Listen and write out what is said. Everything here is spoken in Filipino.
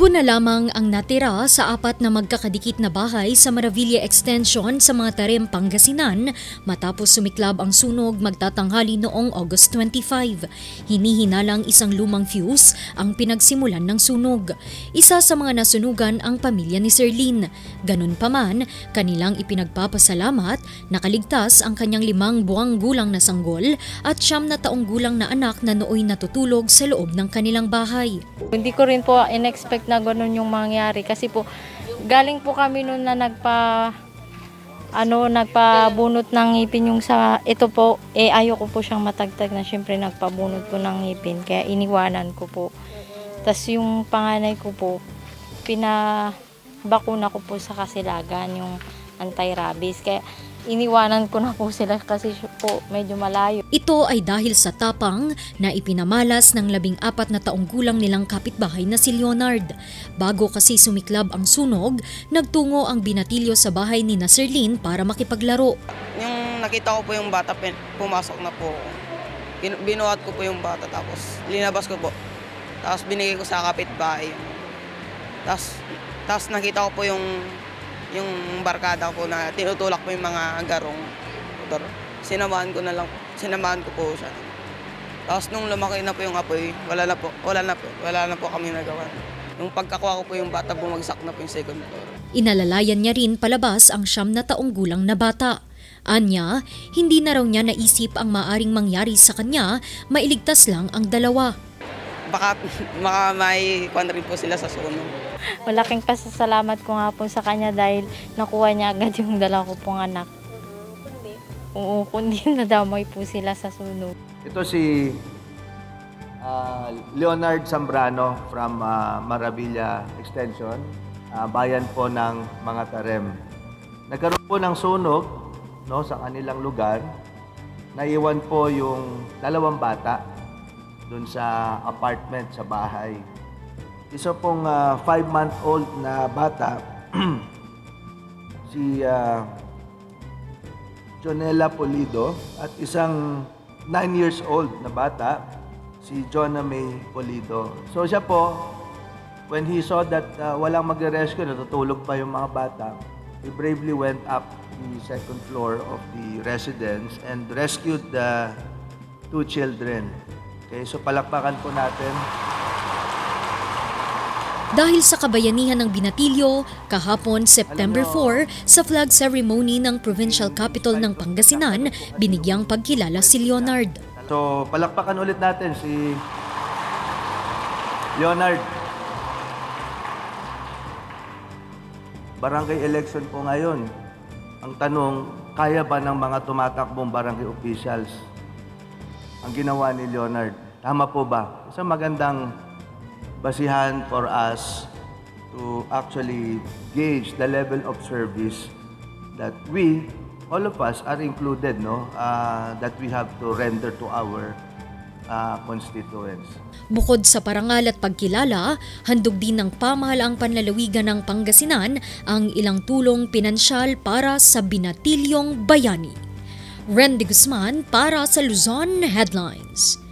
Libo na lamang ang natira sa apat na magkakadikit na bahay sa Maravilla Extension sa mga Tarem, Pangasinan matapos sumiklab ang sunog magtatanghali noong August 25. Hinihinalang isang lumang fuse ang pinagsimulan ng sunog. Isa sa mga nasunugan ang pamilya ni Sir Lin. Ganun pa man, kanilang ipinagpapasalamat nakaligtas ang kanyang 5 buwang gulang na sanggol at 9 na taong gulang na anak na nooy natutulog sa loob ng kanilang bahay. Hindi ko rin po in-expect na gano'n yung mangyari kasi po galing po kami noon na nagpabunot ng ngipin yung sa ito po ayoko po siyang matagtag na syempre nagpabunot po ng ngipin kaya iniwanan ko po. Tas yung panganay ko po pinabakuna ko po sa kasilagan yung anti-rabies kaya iniwanan ko na po sila kasi po medyo malayo. Ito ay dahil sa tapang na ipinamalas ng 14 na taong gulang nilang kapitbahay na si Leonard. Bago kasi sumiklab ang sunog, nagtungo ang binatilyo sa bahay ni Sir Lin para makipaglaro. Yung nakita ko po yung bata, pumasok na po. Binuhat ko po yung bata tapos linabas ko po. Tapos binigay ko sa kapitbahay. Tapos nakita ko po yung barkada ko na tinutulak po yung mga garong motor. Sinamahan ko po siya. Tapos nung lumaki na po yung apoy, wala na po kami nagawa. Nung pagkakuha ko po yung bata, bumagsak na po yung second floor. Inalalayan niya rin palabas ang 9 na taong gulang na bata. Anya, hindi na raw niya naisip ang maaring mangyari sa kanya, mailigtas lang ang dalawa. Baka may kwan rin po sila sa sunog. Malaking pasasalamat ko nga po sa kanya dahil nakuha niya agad yung 2 ko pong anak. Kundi nadamay po sila sa sunog. Ito si Leonard Zambrano from Maravilla Extension, bayan po ng mga Tarem. Nagkaroon po ng sunog sa kanilang lugar. Naiwan po yung 2 bata doon sa apartment, sa bahay. Isa pong 5-month-old na bata, si Jonella Polido, at isang 9 years old na bata, si Jonah May Polido. So siya po, when he saw that walang magre-rescue, natutulog pa yung mga bata, he bravely went up the second floor of the residence and rescued the 2 children. Okay, so palakpakan po natin. Dahil sa kabayanihan ng Binatilyo, kahapon September 4, sa flag ceremony ng provincial capital ng Pangasinan, binigyang pagkilala si Leonard. So palakpakan ulit natin si Leonard. Barangay election po ngayon. Ang tanong, kaya ba ng mga tumatakbong barangay officials ang ginawa ni Leonard? Tama po ba? Isang magandang basihan for us to actually gauge the level of service that we, all of us, are included, that we have to render to our constituents. Bukod sa parangal at pagkilala, handog din ng pamahalaang panlalawigan ng Pangasinan ang ilang tulong pinansyal para sa binatilyong bayani. Randy Guzman para sa Luzon Headlines.